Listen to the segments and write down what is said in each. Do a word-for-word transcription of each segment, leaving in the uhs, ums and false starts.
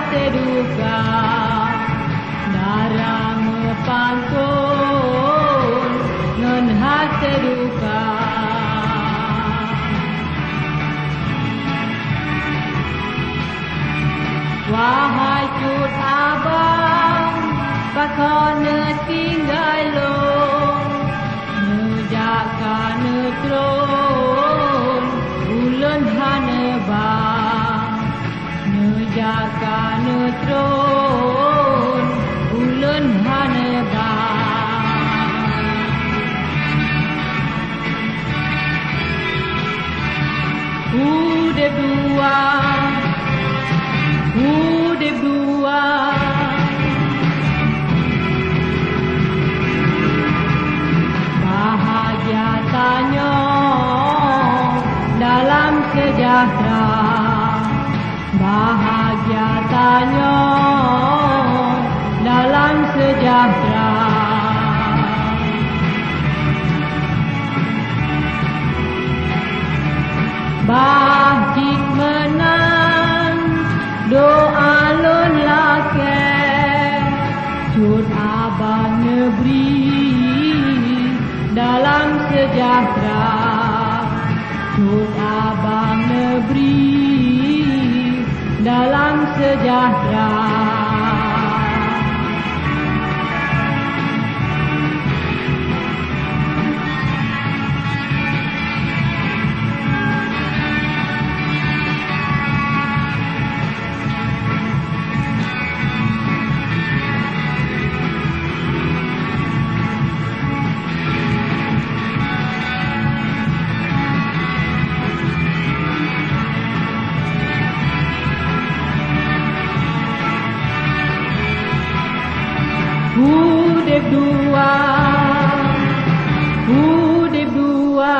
seduka darang pantun ngen hati duka. Wahai cut abang pakone tinggal long nejaka netron ulen hane bang nejaka netron ulen hane bang. Udep dua Udep dua bahagia tanya dalam sejahtera, bahagia tanya dalam sejahtera. Bangkit menang doa lon lake cut abang negeri dalam sejahtera, cut abang negeri dalam sejahtera. Udep dua, udep dua,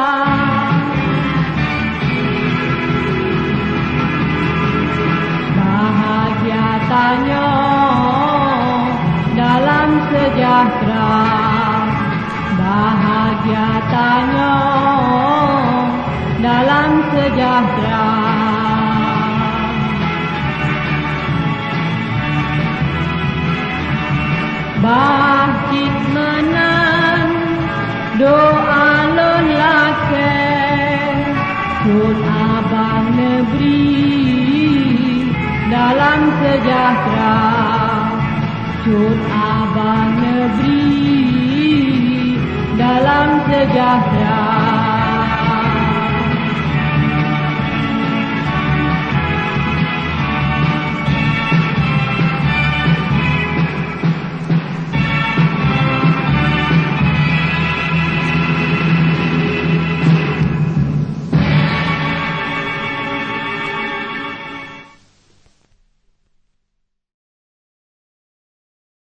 bahagia tanya dalam sejahtera, bahagia tanya dalam sejahtera. Bangkit menang doa lon lake cut abang negeri dalam sejahtera, cut abang negeri dalam sejahtera.